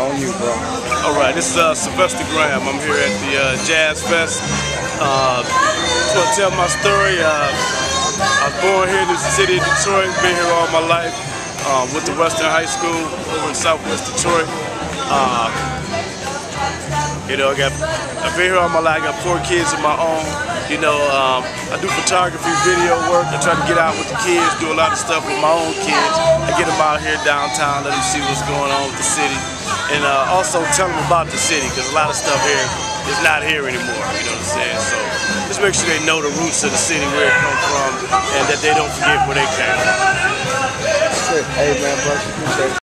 on you, bro. All right, this is Sylvester Graham. I'm here at the Jazz Fest. Just want to tell my story. I was born here in the city of Detroit, been here all my life. Went to Western High School over in Southwest Detroit. I've been here all my life. I got 4 kids of my own. I do photography, video work. I try to get out with the kids, do a lot of stuff with my own kids. I get them out here downtown, let them see what's going on with the city. And also tell them about the city, because a lot of stuff here is not here anymore, you know what I'm saying? So just make sure they know the roots of the city, where it comes from, and that they don't forget where they came from. Hey man, bro, appreciate it.